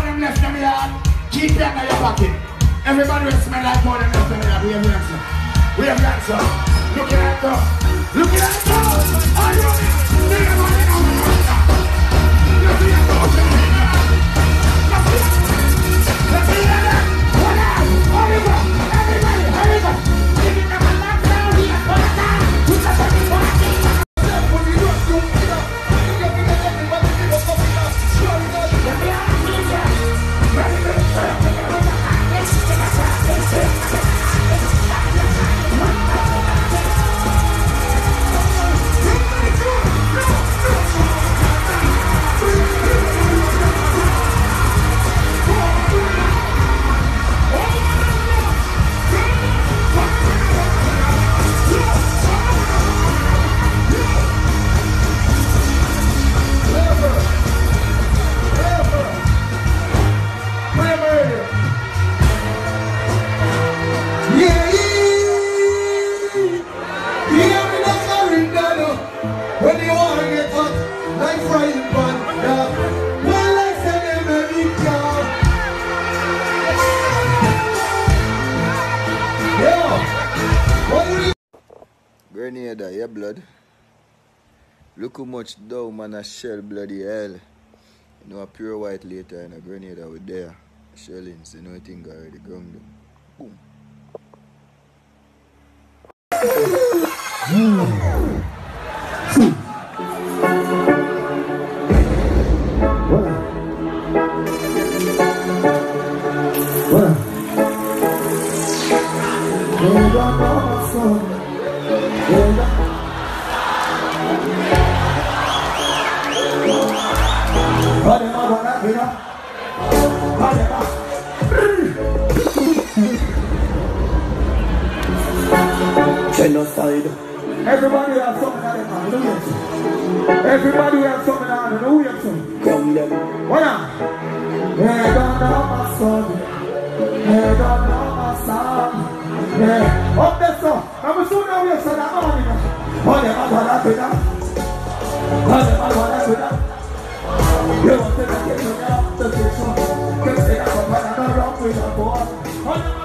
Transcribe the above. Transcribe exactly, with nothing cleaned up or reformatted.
them left in the yard, keep them in your pocket. Everybody will smell like more than left in the yard. We have the answer. We have the answer. Looking at the, looking at the, are you ready? Think about it now, my friend. Let's see it, let's see it. Let's see it. What up? Everybody, everybody, everybody. Give it up a lot now, we are for the time. Put the fucking party. What do you do? Get up. Get up, get up, everybody. Get up, get up. Sure, you know. Let me out of here. Ready, ready, ready. Let's take a shot. Let's take a shot. Grenada, yeah, blood. Look how much dough man a shell bloody hell. You know a pure white later in a Grenada with there. Shellings, you know I think already ground them. Boom. Genocide. Everybody will have something on them, hallelujah. Everybody will have something on them, hallelujah. Come them. What up? They don't know my son. They don't know my son. Yeah. Up there, so. I'm soon now we have said that morning. What them are gonna do that? What them are gonna do that? You want to get me up the kitchen. Can't say that I'm gonna run with a boy.